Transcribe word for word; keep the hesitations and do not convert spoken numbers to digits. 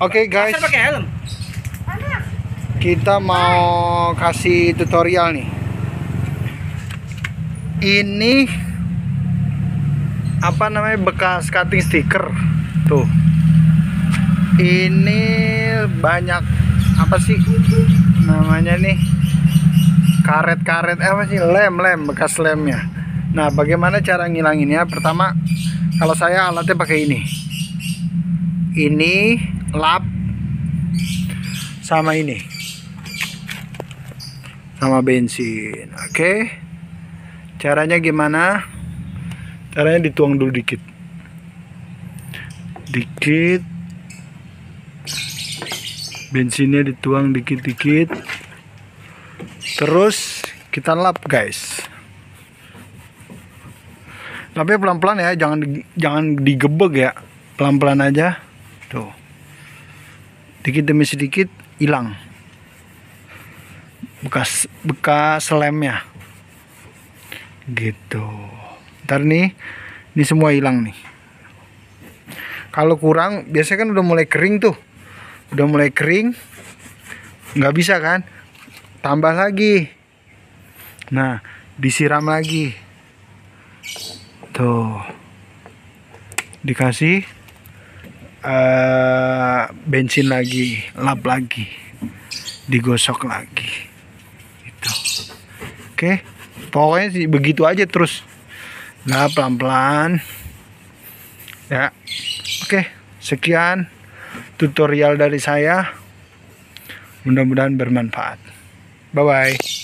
Oke guys, Masa pakai helm? kita mau kasih tutorial nih. Ini apa namanya, bekas cutting stiker tuh. Ini banyak apa sih namanya nih, karet-karet eh, apa sih, lem-lem, bekas lemnya. Nah, bagaimana cara ngilanginnya? Pertama, kalau saya alatnya pakai ini. Ini lap sama ini. Sama bensin. Oke. Caranya gimana? Caranya dituang dulu dikit. Dikit. Bensinnya dituang dikit-dikit. Terus kita lap, guys. Lapnya pelan-pelan ya, jangan di, jangan digebek ya. Pelan-pelan aja. Tuh. Dikit demi sedikit hilang bekas bekas lemnya. Gitu. Ntar nih, ini semua hilang nih. Kalau kurang, biasanya kan udah mulai kering tuh. Udah mulai kering, nggak bisa kan? Tambah lagi. Nah, disiram lagi. Tuh. Dikasih uh, bensin lagi, lap lagi. Digosok lagi. Gitu. Oke. Pokoknya sih begitu aja terus. Nah, pelan-pelan. Ya. Oke, sekian tutorial dari saya. Mudah-mudahan bermanfaat. Bye bye.